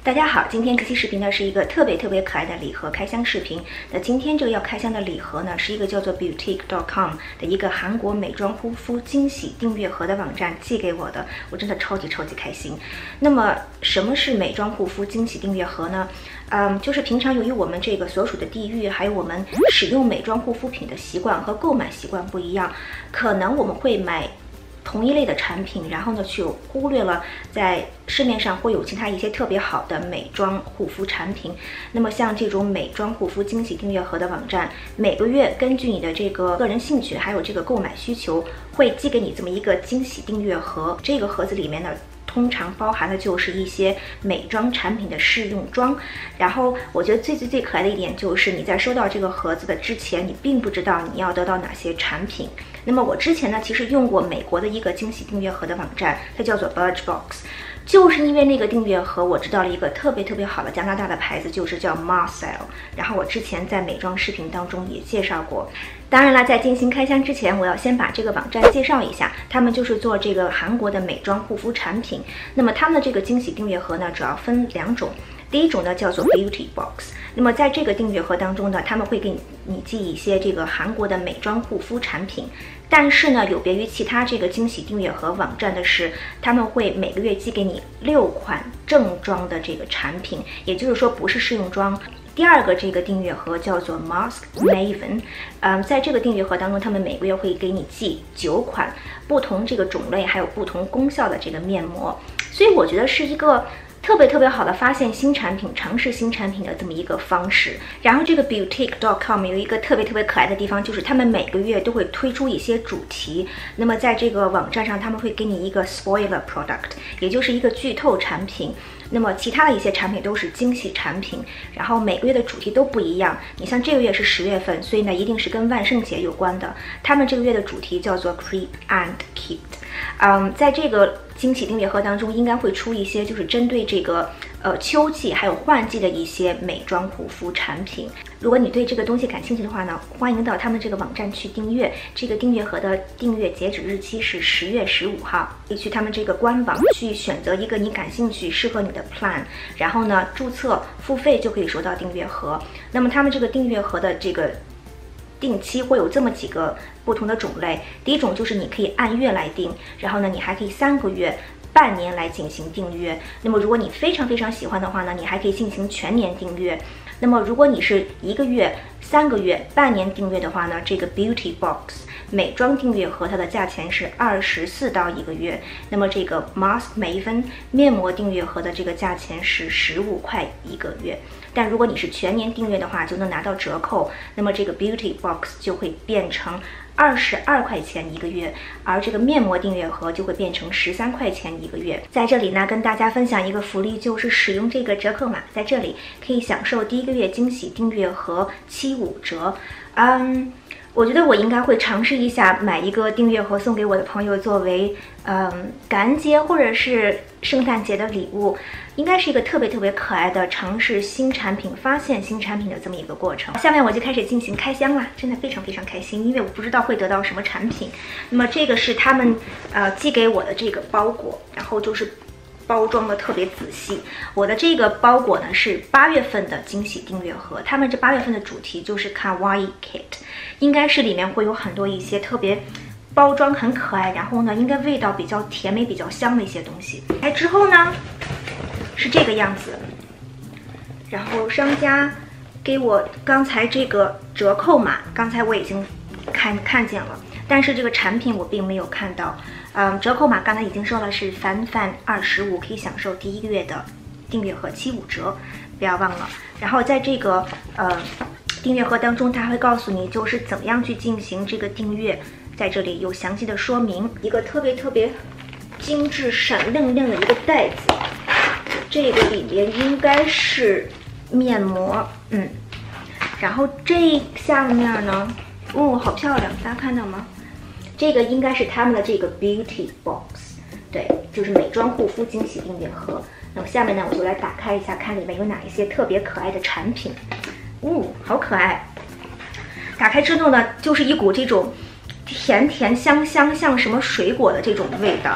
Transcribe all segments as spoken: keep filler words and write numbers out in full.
大家好，今天这期视频呢是一个特别特别可爱的礼盒开箱视频。那今天这个要开箱的礼盒呢，是一个叫做 Beautique dot com 的一个韩国美妆护肤惊喜订阅盒的网站寄给我的，我真的超级超级开心。那么什么是美妆护肤惊喜订阅盒呢？嗯，就是平常由于我们这个所属的地域，还有我们使用美妆护肤品的习惯和购买习惯不一样，可能我们会买同一类的产品，然后呢，去忽略了在市面上会有其他一些特别好的美妆护肤产品。那么像这种美妆护肤惊喜订阅盒的网站，每个月根据你的这个个人兴趣还有这个购买需求，会寄给你这么一个惊喜订阅盒。这个盒子里面呢，通常包含的就是一些美妆产品的试用装。然后我觉得最最最可爱的一点就是你在收到这个盒子的之前，你并不知道你要得到哪些产品。那么我之前呢，其实用过美国的一个惊喜订阅盒的网站，它叫做 Birchbox。就是因为那个订阅盒，我知道了一个特别特别好的加拿大的牌子，就是叫 Marcel。然后我之前在美妆视频当中也介绍过。当然了，在进行开箱之前，我要先把这个网站介绍一下。他们就是做这个韩国的美妆护肤产品。那么他们的这个惊喜订阅盒呢，主要分两种。第一种呢叫做 Beauty Box。那么在这个订阅盒当中呢，他们会给你寄一些这个韩国的美妆护肤产品。但是呢，有别于其他这个惊喜订阅盒网站的是，他们会每个月寄给你六款正装的这个产品，也就是说不是试用装。第二个这个订阅盒叫做 Mask Maven， 嗯，在这个订阅盒当中，他们每个月会给你寄九款不同这个种类还有不同功效的这个面膜，所以我觉得是一个特别特别好的发现新产品、尝试新产品的这么一个方式。然后这个 Beautique dot com 有一个特别特别可爱的地方，就是他们每个月都会推出一些主题。那么在这个网站上，他们会给你一个 Spoiler Product， 也就是一个剧透产品。那么其他的一些产品都是惊喜产品，然后每个月的主题都不一样。你像这个月是十月份，所以呢一定是跟万圣节有关的。他们这个月的主题叫做 Creep and Cute。嗯，在这个惊喜订阅盒当中，应该会出一些就是针对这个呃秋季还有换季的一些美妆护肤产品。如果你对这个东西感兴趣的话呢，欢迎到他们这个网站去订阅。这个订阅盒的订阅截止日期是十月十五号，可以去他们这个官网去选择一个你感兴趣、适合你的 plan， 然后呢注册付费就可以收到订阅盒。那么他们这个订阅盒的这个定期会有这么几个不同的种类。第一种就是你可以按月来订，然后呢你还可以三个月、半年来进行订阅。那么如果你非常非常喜欢的话呢，你还可以进行全年订阅。那么如果你是一个月、三个月、半年订阅的话呢，这个 Beauty Box 美妆订阅盒它的价钱是二十四刀一个月。那么这个 Mask Maven 面膜订阅盒的这个价钱是十五块一个月。但如果你是全年订阅的话，就能拿到折扣，那么这个 Beauty Box 就会变成二十二块钱一个月，而这个面膜订阅盒就会变成十三块钱一个月。在这里呢，跟大家分享一个福利，就是使用这个折扣码，在这里可以享受第一个月惊喜订阅盒七五折。嗯，我觉得我应该会尝试一下买一个订阅盒送给我的朋友，作为嗯感恩节或者是圣诞节的礼物。应该是一个特别特别可爱的尝试新产品、发现新产品的这么一个过程。下面我就开始进行开箱啦，真的非常非常开心，因为我不知道会得到什么产品。那么这个是他们呃寄给我的这个包裹，然后就是包装的特别仔细。我的这个包裹呢是八月份的惊喜订阅盒，他们这八月份的主题就是 Kawaii Kit， 应该是里面会有很多一些特别包装很可爱，然后呢应该味道比较甜美、比较香的一些东西。来之后呢是这个样子，然后商家给我刚才这个折扣码，刚才我已经看看见了，但是这个产品我并没有看到。嗯，折扣码刚才已经说了是凡凡二十五，可以享受第一个月的订阅盒七五折，不要忘了。然后在这个呃订阅盒当中，它会告诉你就是怎么样去进行这个订阅，在这里有详细的说明。一个特别特别精致、闪亮亮的一个袋子。这个里面应该是面膜，嗯，然后这下面呢，哦，好漂亮，大家看到吗？这个应该是他们的这个 Beauty Box， 对，就是美妆护肤惊喜订阅盒。那么下面呢，我就来打开一下，看里面有哪一些特别可爱的产品。哦，好可爱！打开之后呢，就是一股这种甜甜香香，像什么水果的这种味道。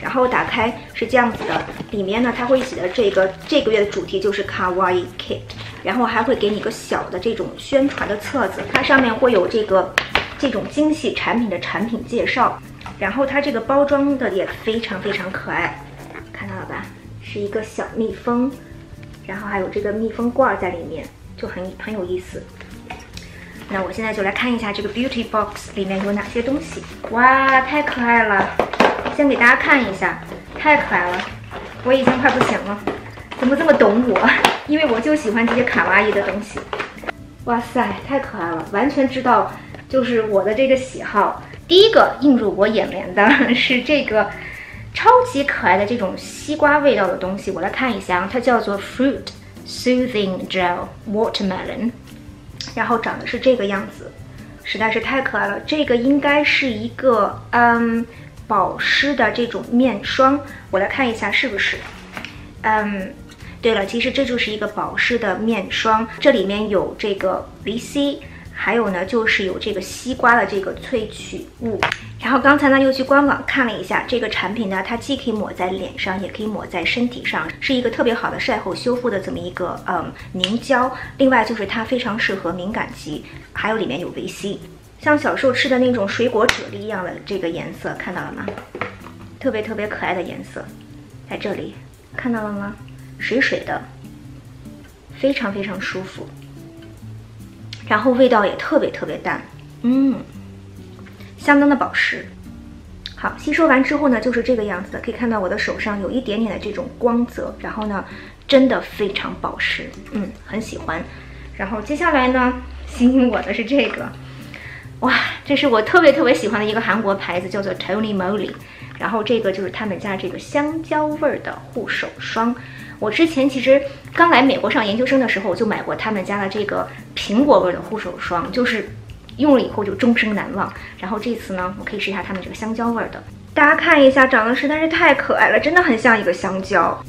然后打开是这样子的，里面呢它会写的这个这个月的主题就是 Kawaii Kit， 然后还会给你一个小的这种宣传的册子，它上面会有这个这种精细产品的产品介绍，然后它这个包装的也非常非常可爱，看到了吧？是一个小蜜蜂，然后还有这个蜜蜂罐在里面，就很很有意思。那我现在就来看一下这个 Beauty Box 里面有哪些东西。哇，太可爱了！先给大家看一下，太可爱了，我已经快不行了。怎么这么懂我？因为我就喜欢这些卡哇伊的东西。哇塞，太可爱了，完全知道就是我的这个喜好。第一个映入我眼帘的是这个超级可爱的这种西瓜味道的东西，我来看一下，它叫做 Fruit Soothing Gel Watermelon， 然后长得是这个样子，实在是太可爱了。这个应该是一个嗯保湿的这种面霜，我来看一下是不是。嗯，对了，其实这就是一个保湿的面霜，这里面有这个维 C， 还有呢就是有这个西瓜的这个萃取物。然后刚才呢又去官网看了一下，这个产品呢它既可以抹在脸上，也可以抹在身体上，是一个特别好的晒后修复的这么一个嗯凝胶。另外就是它非常适合敏感肌，还有里面有维 C， 像小时候吃的那种水果啫喱一样的这个颜色，看到了吗？特别特别可爱的颜色，在这里看到了吗？水水的，非常非常舒服，然后味道也特别特别淡，嗯。相当的保湿。好，吸收完之后呢，就是这个样子的，可以看到我的手上有一点点的这种光泽，然后呢，真的非常保湿，嗯，很喜欢。然后接下来呢，吸引我的是这个，哇，这是我特别特别喜欢的一个韩国牌子，叫做 Tony Moly。然后这个就是他们家这个香蕉味儿的护手霜。我之前其实刚来美国上研究生的时候，我就买过他们家的这个苹果味的护手霜，就是用了以后就终生难忘。然后这次呢，我可以试一下他们这个香蕉味的。大家看一下，长得实在是太可爱了，真的很像一个香蕉。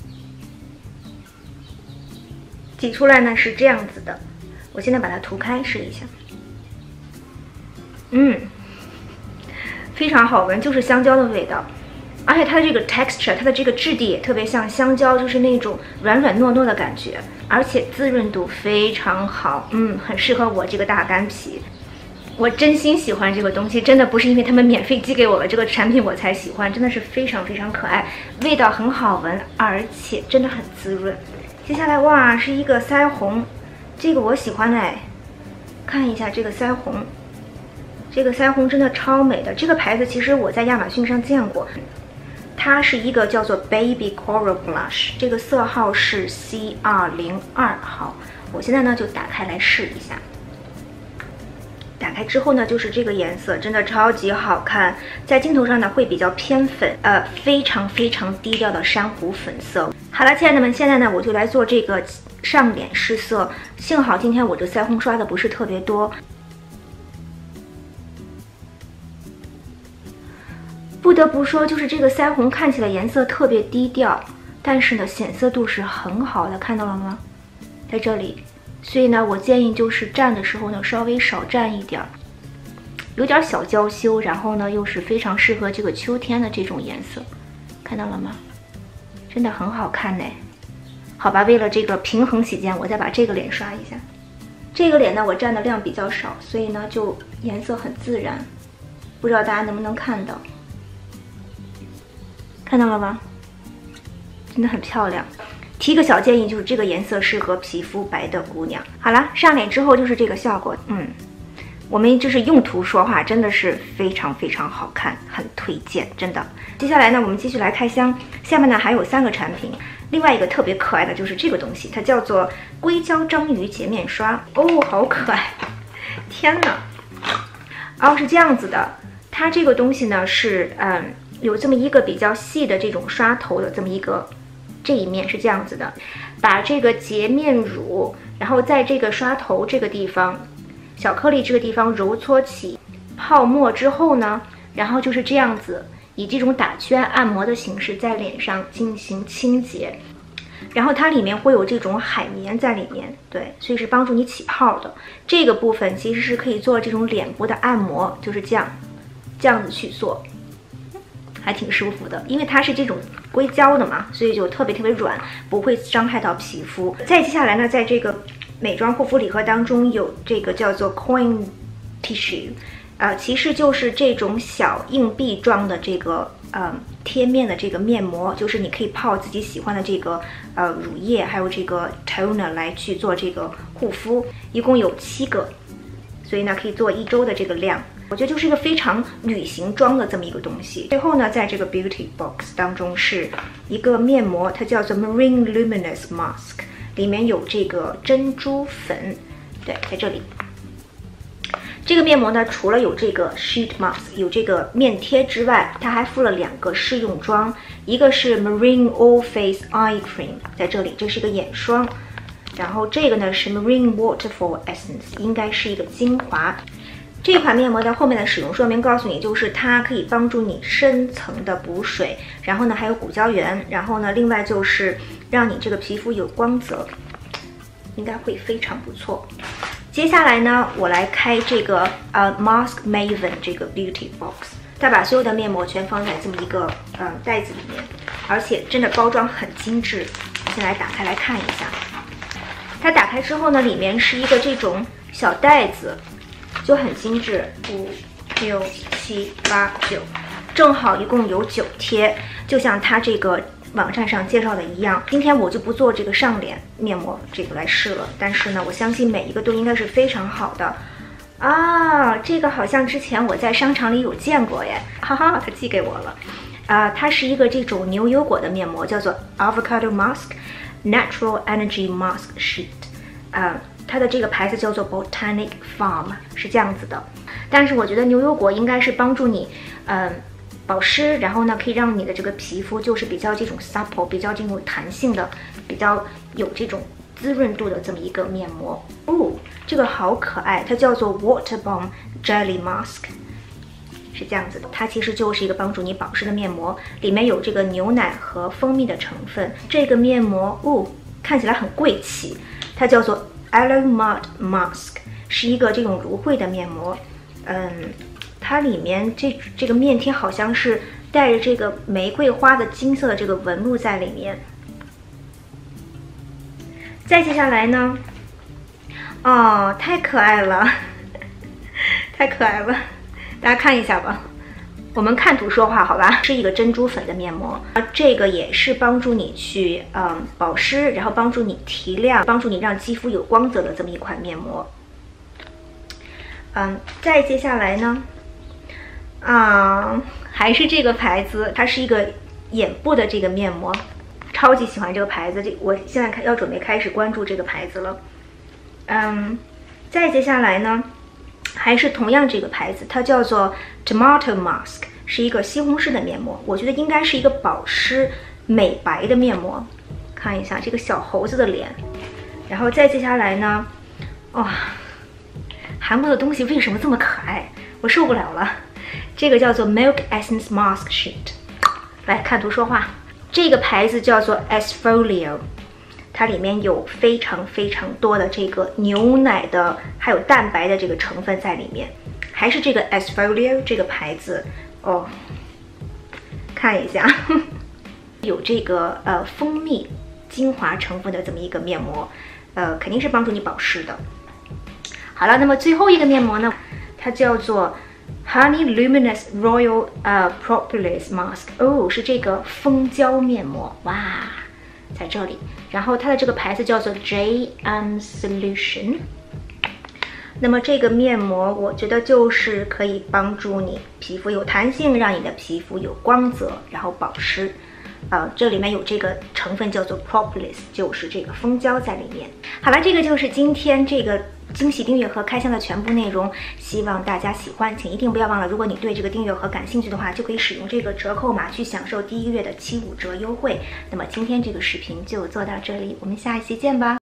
挤出来呢是这样子的，我现在把它涂开试一下。嗯，非常好闻，就是香蕉的味道。而且它的这个 texture， 它的这个质地也特别像香蕉，就是那种软软糯糯的感觉，而且滋润度非常好，嗯，很适合我这个大干皮。我真心喜欢这个东西，真的不是因为他们免费寄给我了这个产品我才喜欢，真的是非常非常可爱，味道很好闻，而且真的很滋润。接下来哇，是一个腮红，这个我喜欢哎，看一下这个腮红，这个腮红真的超美的。这个牌子其实我在亚马逊上见过。它是一个叫做 Baby Coral Blush， 这个色号是 C 二零二号。我现在呢就打开来试一下。打开之后呢，就是这个颜色，真的超级好看。在镜头上呢会比较偏粉，呃，非常非常低调的珊瑚粉色。好了，亲爱的们，现在呢我就来做这个上脸试色。幸好今天我这腮红刷的不是特别多。不得不说，就是这个腮红看起来颜色特别低调，但是呢显色度是很好的，看到了吗？在这里，所以呢我建议就是蘸的时候呢稍微少蘸一点，有点小娇羞，然后呢又是非常适合这个秋天的这种颜色，看到了吗？真的很好看呢。好吧，为了这个平衡起见，我再把这个脸刷一下。这个脸呢我蘸的量比较少，所以呢就颜色很自然，不知道大家能不能看到。看到了吗？真的很漂亮。提个小建议，就是这个颜色适合皮肤白的姑娘。好了，上脸之后就是这个效果。嗯，我们就是用图说话，真的是非常非常好看，很推荐，真的。接下来呢，我们继续来开箱。下面呢还有三个产品，另外一个特别可爱的就是这个东西，它叫做硅胶章鱼洁面刷。哦，好可爱！天哪！哦，是这样子的，它这个东西呢是嗯。有这么一个比较细的这种刷头的这么一个，这一面是这样子的，把这个洁面乳，然后在这个刷头这个地方，小颗粒这个地方揉搓起泡沫之后呢，然后就是这样子，以这种打圈按摩的形式在脸上进行清洁，然后它里面会有这种海绵在里面，对，所以是帮助你起泡的。这个部分其实是可以做这种脸部的按摩，就是这样，这样子去做。 还挺舒服的，因为它是这种硅胶的嘛，所以就特别特别软，不会伤害到皮肤。再接下来呢，在这个美妆护肤礼盒当中有这个叫做 coin tissue， 呃，其实就是这种小硬币状的这个呃贴面的这个面膜，就是你可以泡自己喜欢的这个呃乳液，还有这个 toner 来去做这个护肤，一共有七个，所以呢可以做一周的这个量。我觉得就是一个非常旅行装的这么一个东西。最后呢，在这个 Beauty Box 当中是一个面膜，它叫做 Marine Luminous Mask， 里面有这个珍珠粉，对，在这里。这个面膜呢，除了有这个 sheet mask 有这个面贴之外，它还附了两个试用装，一个是 Marine All Face Eye Cream， 在这里，这是一个眼霜，然后这个呢是 Marine Waterfall Essence， 应该是一个精华。这款面膜的后面的使用说明告诉你，就是它可以帮助你深层的补水，然后呢还有骨胶原，然后呢另外就是让你这个皮肤有光泽，应该会非常不错。接下来呢，我来开这个呃 Mask Maven 这个 Beauty Box， 它把所有的面膜全放在这么一个呃袋子里面，而且真的包装很精致。先来打开来看一下，它打开之后呢，里面是一个这种小袋子。就很精致，五、六、七、八、九，正好一共有九贴，就像它这个网站上介绍的一样。今天我就不做这个上脸面膜这个来试了，但是呢，我相信每一个都应该是非常好的啊。这个好像之前我在商场里有见过耶，哈哈，他寄给我了。啊、呃，它是一个这种牛油果的面膜，叫做 Avocado Mask Natural Energy Mask Sheet， 啊、呃。它的这个牌子叫做 Botanic Farm， 是这样子的。但是我觉得牛油果应该是帮助你，嗯、呃，保湿，然后呢可以让你的这个皮肤就是比较这种 supple， 比较这种弹性的，比较有这种滋润度的这么一个面膜。哦，这个好可爱，它叫做 Water Bomb Jelly Mask， 是这样子的。它其实就是一个帮助你保湿的面膜，里面有这个牛奶和蜂蜜的成分。这个面膜哦，看起来很贵气，它叫做Aloe Mud Mask， 是一个这种芦荟的面膜，嗯，它里面这这个面贴好像是带着这个玫瑰花的金色的这个纹路在里面。再接下来呢，哦，太可爱了，太可爱了，大家看一下吧。我们看图说话，好吧？是一个珍珠粉的面膜，这个也是帮助你去嗯保湿，然后帮助你提亮，帮助你让肌肤有光泽的这么一款面膜。嗯，再接下来呢，啊，还是这个牌子，它是一个眼部的这个面膜，超级喜欢这个牌子，这我现在开要准备开始关注这个牌子了。嗯，再接下来呢，还是同样这个牌子，它叫做 Tomato Mask， 是一个西红柿的面膜，我觉得应该是一个保湿美白的面膜。看一下这个小猴子的脸，然后再接下来呢，哇、哦，韩国的东西为什么这么可爱？我受不了了。这个叫做 Milk Essence Mask Sheet， 来看图说话。这个牌子叫做 Esfolio， 它里面有非常非常多的这个牛奶的还有蛋白的这个成分在里面。还是这个 Esfolio 这个牌子哦，看一下，有这个呃蜂蜜精华成分的这么一个面膜，呃，肯定是帮助你保湿的。好了，那么最后一个面膜呢，它叫做 Honey Luminous Royal 呃 Propolis Mask， 哦，是这个蜂胶面膜，哇，在这里。然后它的这个牌子叫做 J M Solution。那么这个面膜，我觉得就是可以帮助你皮肤有弹性，让你的皮肤有光泽，然后保湿。呃，这里面有这个成分叫做 Propolis， 就是这个蜂胶在里面。好了，这个就是今天这个惊喜订阅盒开箱的全部内容，希望大家喜欢，请一定不要忘了，如果你对这个订阅盒感兴趣的话，就可以使用这个折扣码去享受第一个月的七五折优惠。那么今天这个视频就做到这里，我们下一期见吧。